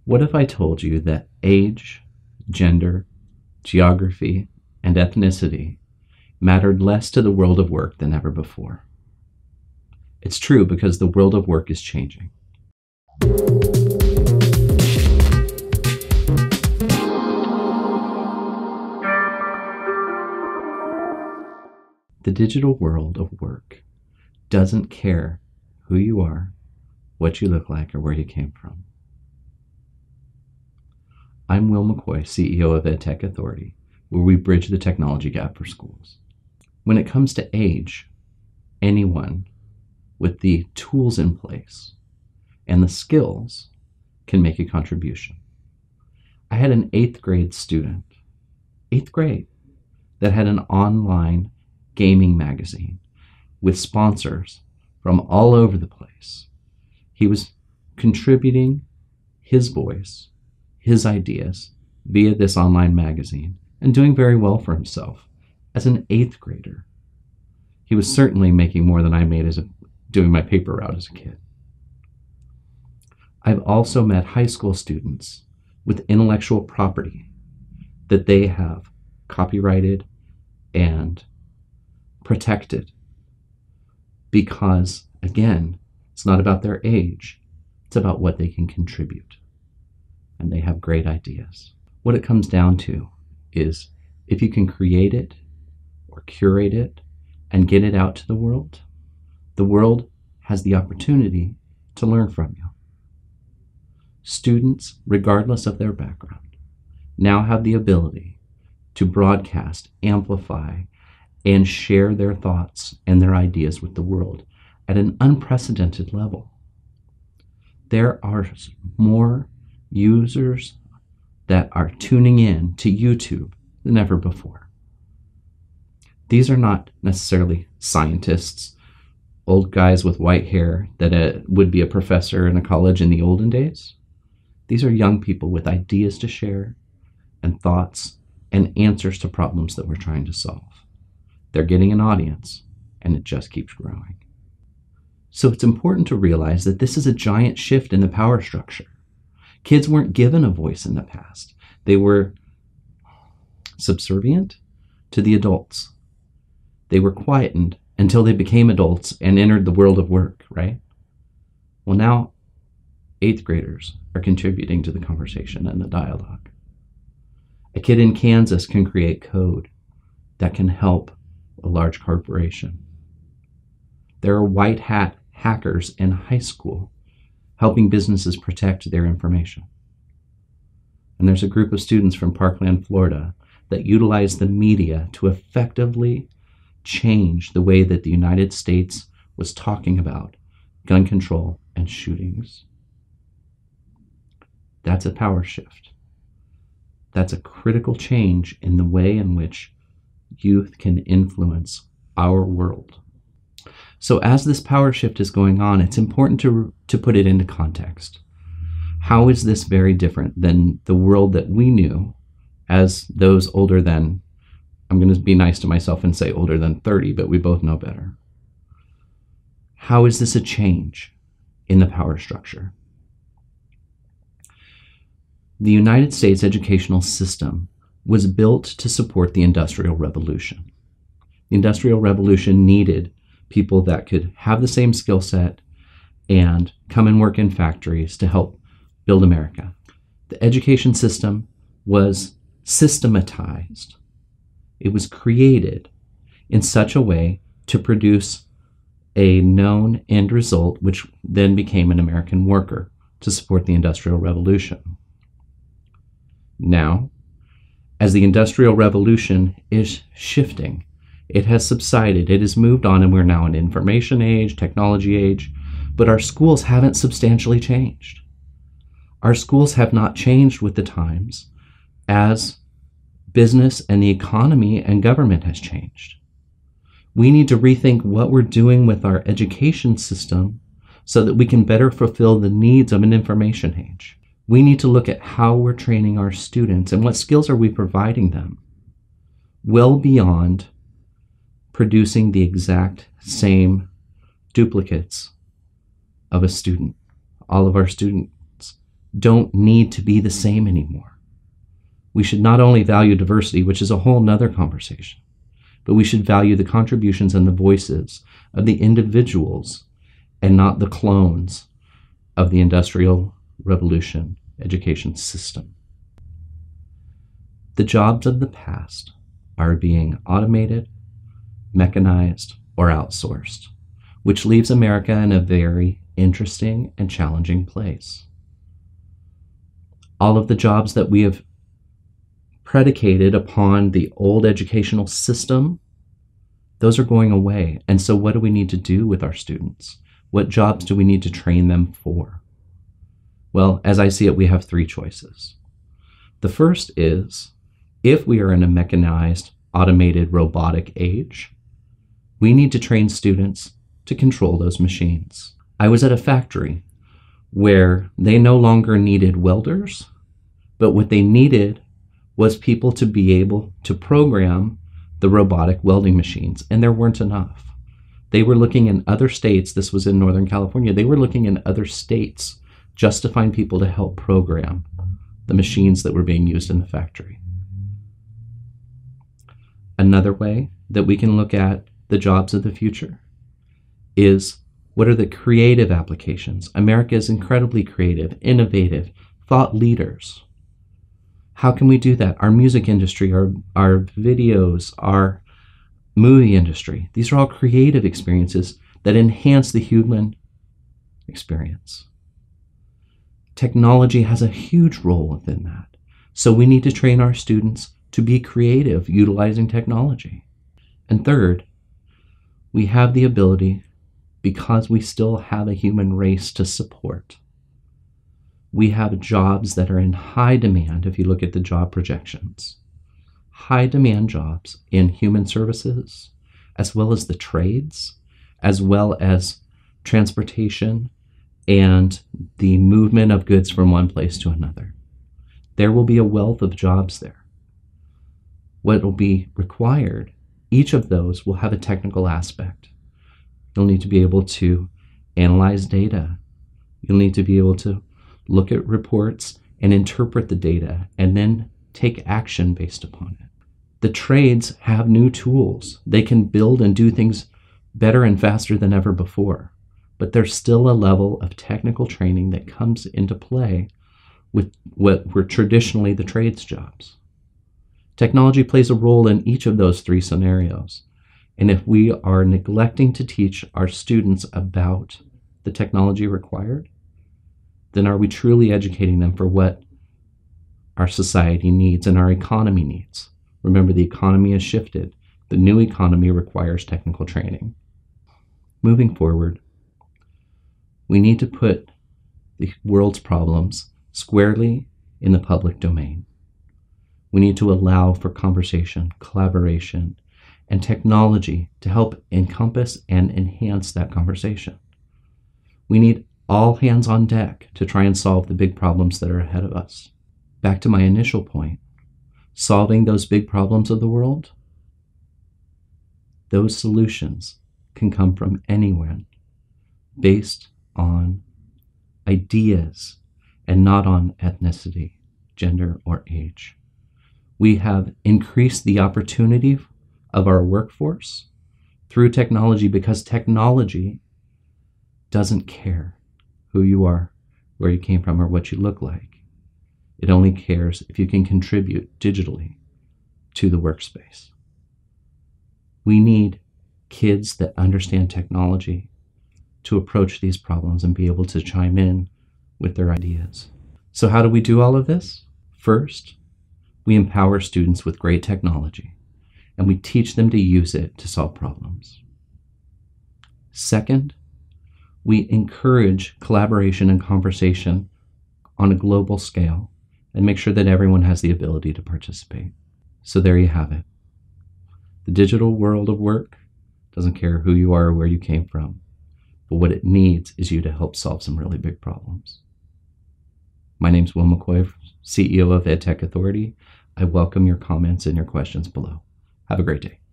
What if I told you that age, gender, geography, and ethnicity mattered less to the world of work than ever before? It's true because the world of work is changing. The digital world of work doesn't care who you are, what you look like, or where you came from. I'm McCoy, CEO of EdTech Authority, where we bridge the technology gap for schools. When it comes to age, anyone with the tools in place and the skills can make a contribution. I had an 8th grade student, 8th grade, that had an online gaming magazine with sponsors from all over the place. He was contributing his voice, his ideas via this online magazine and doing very well for himself as an 8th grader. He was certainly making more than I made doing my paper route as a kid. I've also met high school students with intellectual property that they have copyrighted and protected because, again, it's not about their age, it's about what they can contribute. And they have great ideas. What it comes down to is if you can create it or curate it and get it out to the world has the opportunity to learn from you. Students, regardless of their background, now have the ability to broadcast, amplify, and share their thoughts and their ideas with the world at an unprecedented level. There are more users that are tuning in to YouTube than ever before. These are not necessarily scientists, old guys with white hair that would be a professor in a college in the olden days. These are young people with ideas to share and thoughts and answers to problems that we're trying to solve. They're getting an audience, and it just keeps growing. So it's important to realize that this is a giant shift in the power structure. Kids weren't given a voice in the past. They were subservient to the adults. They were quietened until they became adults and entered the world of work, right? Well, now 8th graders are contributing to the conversation and the dialogue. A kid in Kansas can create code that can help a large corporation. There are white hat hackers in high school helping businesses protect their information. And there's a group of students from Parkland, Florida, that utilize the media to effectively change the way that the United States was talking about gun control and shootings. That's a power shift. That's a critical change in the way in which youth can influence our world. So as this power shift is going on, it's important to put it into context. How is this very different than the world that we knew as those older than, I'm going to be nice to myself and say older than 30, but we both know better. How is this a change in the power structure? The United States educational system was built to support the Industrial Revolution. The Industrial Revolution needed people that could have the same skill set and come and work in factories to help build America. The education system was systematized. It was created in such a way to produce a known end result, which then became an American worker to support the Industrial Revolution. Now, as the Industrial Revolution is shifting, it has subsided, it has moved on, and we're now in information age, technology age, but our schools haven't substantially changed. Our schools have not changed with the times as business and the economy and government has changed. We need to rethink what we're doing with our education system so that we can better fulfill the needs of an information age. We need to look at how we're training our students and what skills are we providing them, well beyond producing the exact same duplicates of a student. All of our students don't need to be the same anymore. We should not only value diversity, which is a whole nother conversation, but we should value the contributions and the voices of the individuals and not the clones of the Industrial Revolution education system. The jobs of the past are being automated, mechanized, or outsourced, which leaves America in a very interesting and challenging place. All of the jobs that we have predicated upon the old educational system, those are going away. And so what do we need to do with our students? What jobs do we need to train them for? Well, as I see it, we have three choices. The first is, if we are in a mechanized, automated, robotic age, we need to train students to control those machines. I was at a factory where they no longer needed welders, but what they needed was people to be able to program the robotic welding machines, and there weren't enough. They were looking in other states, this was in Northern California, they were looking in other states just to find people to help program the machines that were being used in the factory. Another way that we can look at the jobs of the future is, what are the creative applications? America is incredibly creative, innovative, thought leaders. How can we do that? Our music industry, our videos, our movie industry, these are all creative experiences that enhance the human experience. Technology has a huge role within that. So we need to train our students to be creative utilizing technology. And third, we have the ability, because we still have a human race to support. We have jobs that are in high demand, if you look at the job projections. High demand jobs in human services, as well as the trades, as well as transportation and the movement of goods from one place to another. There will be a wealth of jobs there. What will be required, each of those will have a technical aspect. You'll need to be able to analyze data. You'll need to be able to look at reports and interpret the data and then take action based upon it. The trades have new tools. They can build and do things better and faster than ever before. But there's still a level of technical training that comes into play with what were traditionally the trades jobs. Technology plays a role in each of those three scenarios. And if we are neglecting to teach our students about the technology required, then are we truly educating them for what our society needs and our economy needs? Remember, the economy has shifted. The new economy requires technical training. Moving forward, we need to put the world's problems squarely in the public domain. We need to allow for conversation, collaboration, and technology to help encompass and enhance that conversation. We need all hands on deck to try and solve the big problems that are ahead of us. Back to my initial point, solving those big problems of the world, those solutions can come from anyone based on ideas and not on ethnicity, gender, or age. We have increased the opportunity of our workforce through technology because technology doesn't care who you are, where you came from, or what you look like. It only cares if you can contribute digitally to the workspace. We need kids that understand technology to approach these problems and be able to chime in with their ideas. So how do we do all of this? First, we empower students with great technology, and we teach them to use it to solve problems. Second, we encourage collaboration and conversation on a global scale and make sure that everyone has the ability to participate. So there you have it. The digital world of work doesn't care who you are or where you came from, but what it needs is you to help solve some really big problems. My name's Will McCoy, CEO of EdTech Authority. I welcome your comments and your questions below. Have a great day.